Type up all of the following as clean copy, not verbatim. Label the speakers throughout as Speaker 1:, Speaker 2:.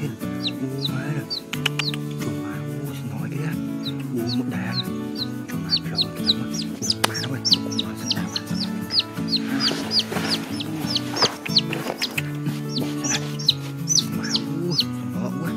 Speaker 1: thiên má nè chuồng má xin nói cái đó một đàn chuồng má rồi cái đó má nó ơi cũng nói xin nào bỏ ra này má sợ quá.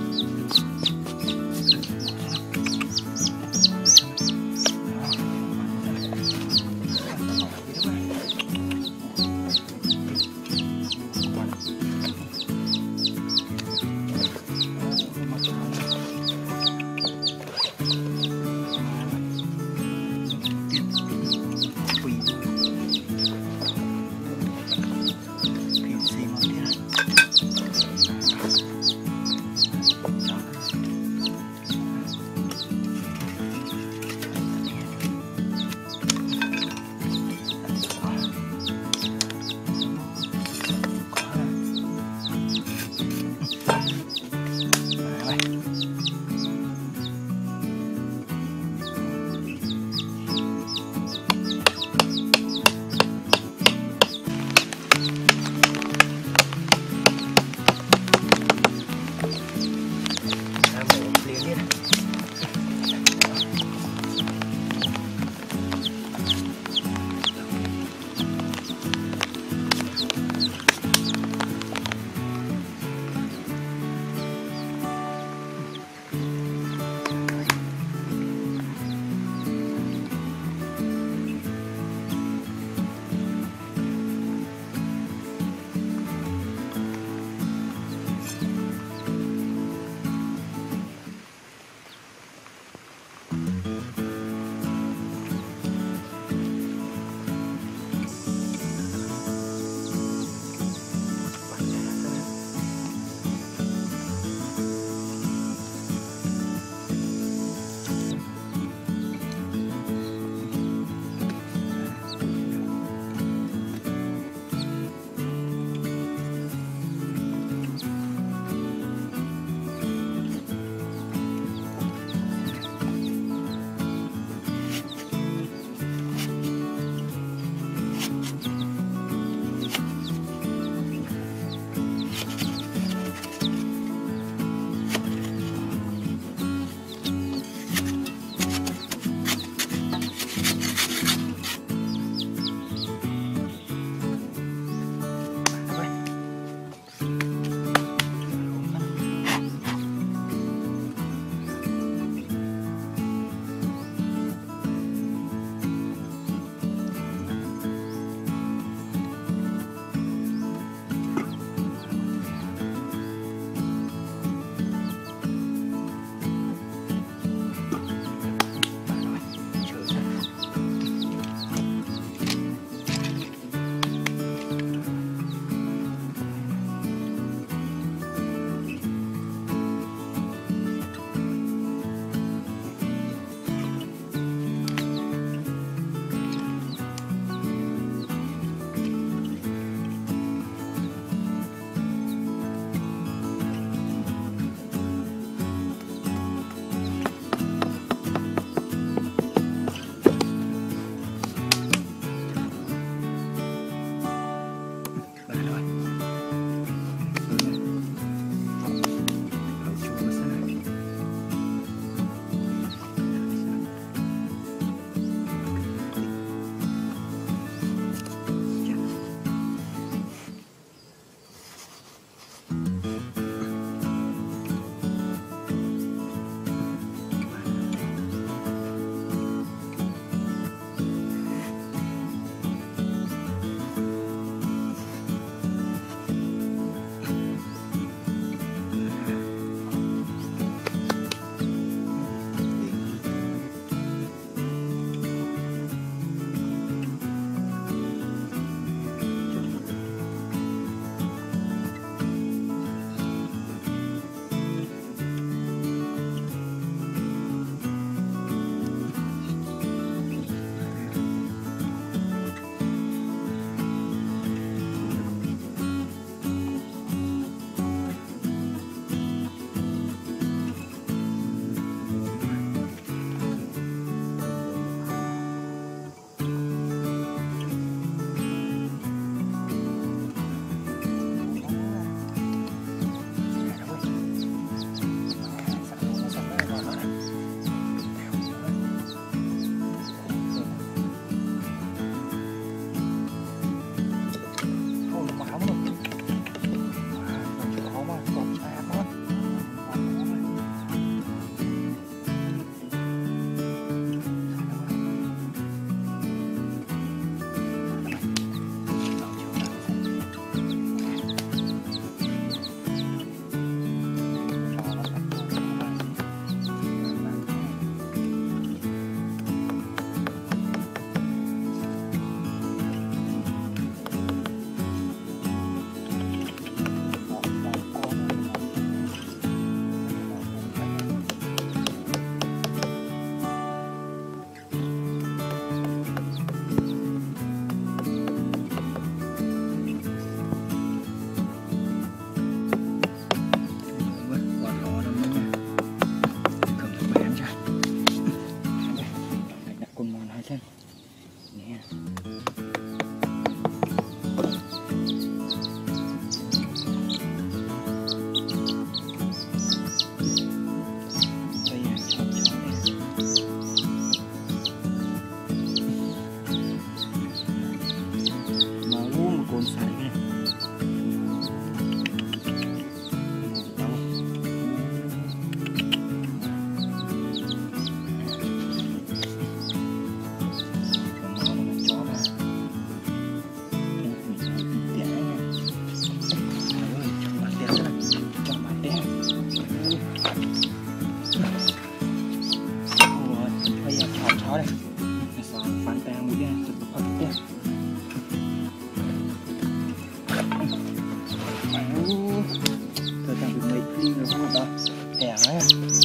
Speaker 1: không đâu hèn đấy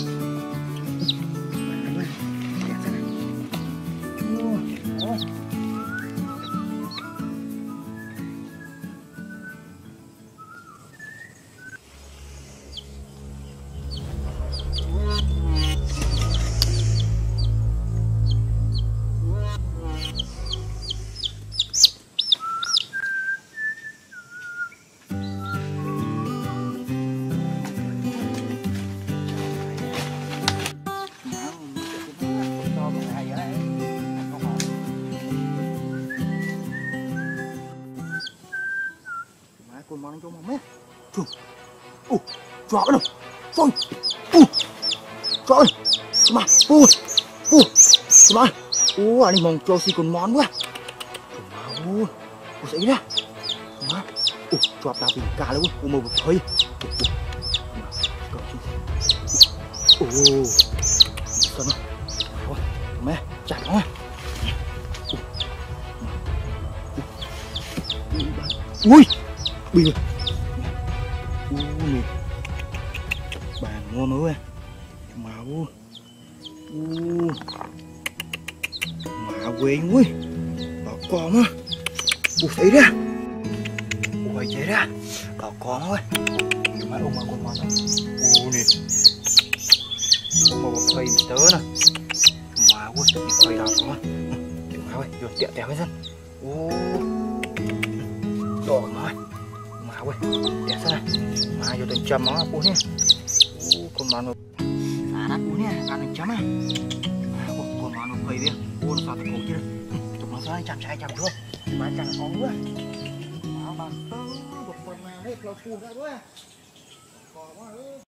Speaker 1: con món cho mẹ chù chó đâu phun trời mà mà anh mong cho xí con món quá mà dậy ra mà chọp tao tìm cả luôn một vực hơi sao mà thôi mẹ chặt nó ui bây giờ bàn ngon nữa máu mà quên quá đỏ con á thấy ra ui chạy ra đỏ con thôi mà ông mà con nè một phơi tớ nè mà ui phơi đỏ con má ơi vô tẹo tẹo hết dân đỏ nói mà ui đẹp thế này mà vô từng chấm nó bún nhé con mà nó đắt bún nhé ăn từng chấm à con mà nó phơi đi bún sao tao cổ chứ tụi nó sẽ chăm trái chăm chưa mà chẳng có nữa mà bằng một phần nào hết là phun raด้วย